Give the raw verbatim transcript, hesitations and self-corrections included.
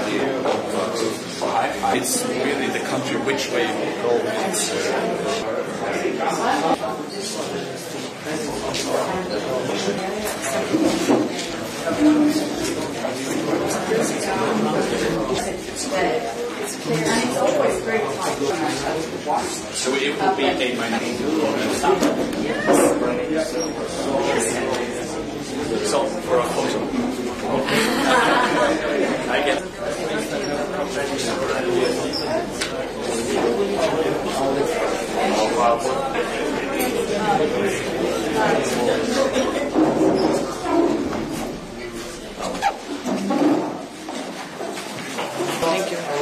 It's really the country which way it will go. So it will be a minority. So for a photo. I get. Thank you.